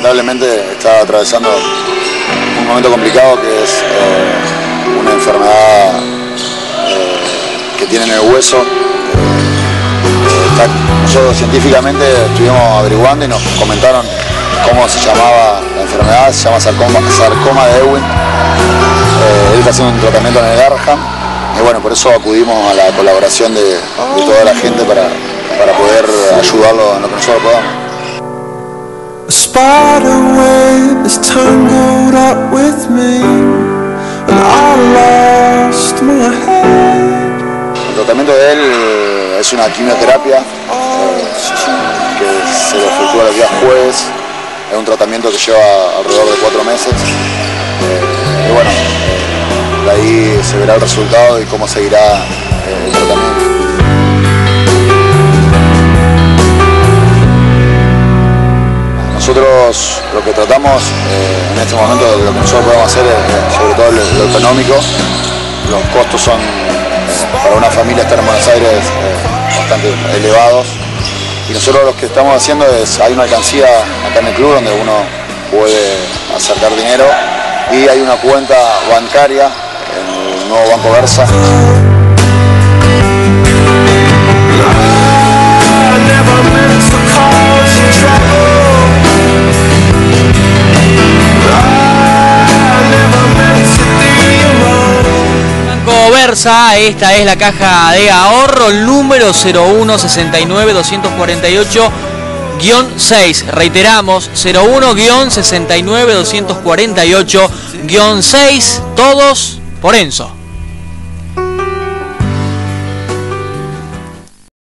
lamentablemente está atravesando un momento complicado, que es una enfermedad que tiene en el hueso. Nosotros científicamente estuvimos averiguando y nos comentaron cómo se llamaba la enfermedad. Se llama sarcoma de Ewing. Él está haciendo un tratamiento en el Garham y bueno, por eso acudimos a la colaboración de toda la gente para poder ayudarlo en lo que nosotros podamos. El tratamiento de él es una quimioterapia que se le efectúa los días jueves. Es un tratamiento que lleva alrededor de 4 meses. Y bueno, de ahí se verá el resultado y cómo seguirá el tratamiento. Nosotros lo que tratamos en este momento, lo que nosotros podemos hacer es sobre todo lo económico. Los costos son, para una familia estar en Buenos Aires, bastante elevados. Y nosotros lo que estamos haciendo es, hay una alcancía acá en el club donde uno puede sacar dinero y hay una cuenta bancaria en el nuevo Banco Versa. Versa, esta es la caja de ahorro, número 01-69-248-6. Reiteramos, 01-69-248-6, todos por Enzo.